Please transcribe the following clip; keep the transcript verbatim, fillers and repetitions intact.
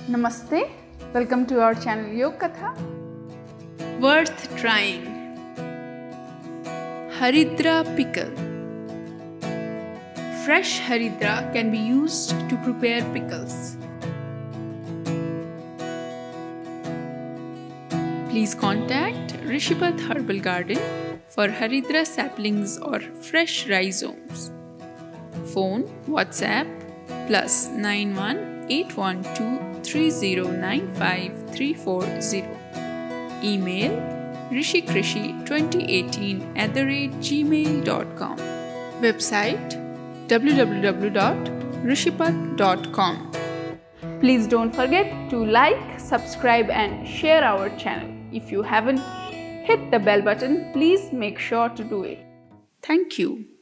Namaste. Welcome to our channel Yoga Katha. Worth trying. Haridra pickle. Fresh haridra can be used to prepare pickles. Please contact Rishipath Herbal Garden for haridra saplings or fresh rhizomes. Phone WhatsApp plus nine one eight one two three zero nine five three four zero. Email rishikrishi twenty eighteen at the rate gmail dot com. Website w w w dot rishipath dot com. Please don't forget to like, subscribe and share our channel. If you haven't hit the bell button, please make sure to do it. Thank you.